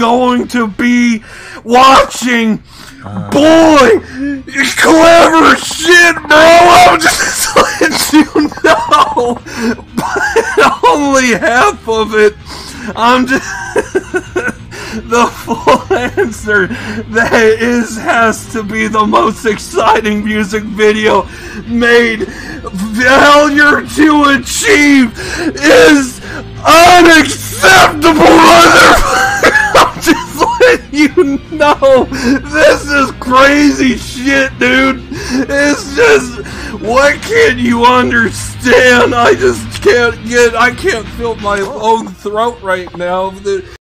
going to be watching. Boy, clever shit, bro. I'm just letting you know, but only half of it. I'm just the full answer. That has to be the most exciting music video made. Failure to achieve is unacceptable, motherfucker. I'm just letting you know. This is crazy shit, dude. It's just, what can't you understand? I just can't feel my own throat right now.